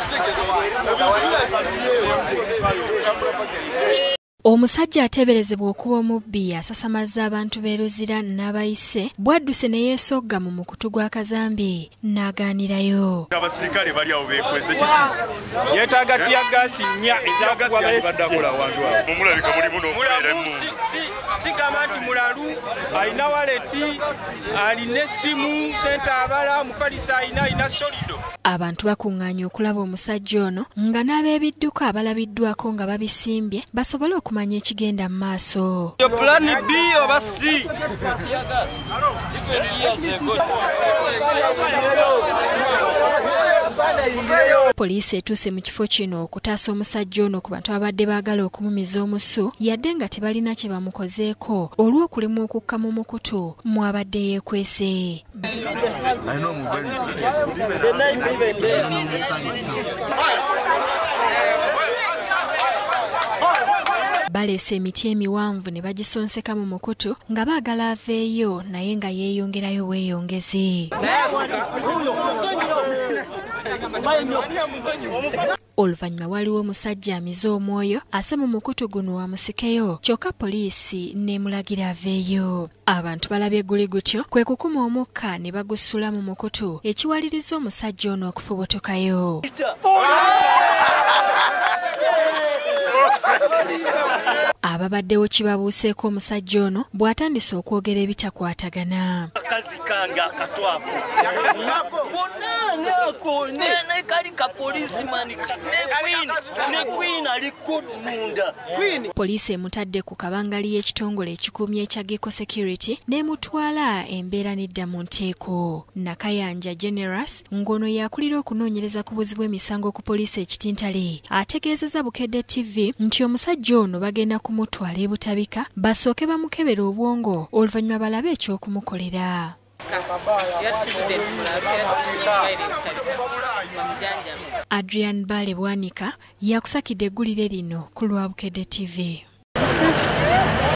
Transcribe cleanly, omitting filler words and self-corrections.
Omusajja ateeberezebwa okuba omubbi asasamaza abantu b'eruzira n'abayise bwadduse ne yeesogga mu mukutu gwa Kazambi n'agaanirayo. Abasirikale bali awo beekwese kiki? Yeetaaga tya gaasi nnya ezakuwa baddakola awantu awo. Mumulabika mulimu n'okubeeramu. Sigamba nti mulalu alina waleti alina essimu sentaabala omufaliso alina solido. Abantu bakuŋŋaanya okulaba omusajja ono nga n'ab'ebidduka abalabiddwako nga babisimbye basobole okumanya ekigenda mu maaso. Plan B oba C. Poliisi etuuse mu kifo kino okutaasa omusajja ono ku bantu abadde baagala okumumiza omusu yadde nga tebalina kye bamukozeeko olw'okulemwa okukka mu mukutu mwabadde yeekwese. Baleese emiti emiwanvu ne bagisonseka mu mukutu nga baagala aveeyo naye nga yeeyongerayo bweyongezi. Oluvannyuma waliwo omusajja amize omwoyo ase mu mukutu guno wamusikeyo kyokka poliisi n'emulagira aveeyo. Abantu balabye guli gutyo kwe kukuma omukka ne bagusula mu mukutu ekiwaliriza omusajja ono okufubutukayo. Ababaddewo kibabuuseeko omusajja ono bw'atandise okwogera ebitakwatagana. Akazi kange akatwako ne kali ka policeman ne Queen ali kudunda. Poliisi emutadde ku kabangali y'ekitongole ekikuumye ekya Giko Security n'emutwala embeera n'edda mu nteeko. Nakayanja Generous ng'ono yakulira okunoonyereza ku buzi bw'emisango ku poliisi ekitintale ategeezezza Bukedde TV nti omusajja ono bagenda kumutwala e Butabika basooke bamukebera obwongo oluvannyuma balabe eky'okumukolera. Adrian Bale Bwanika yakusakidde eggulire lino ku lwa Bukedde TV.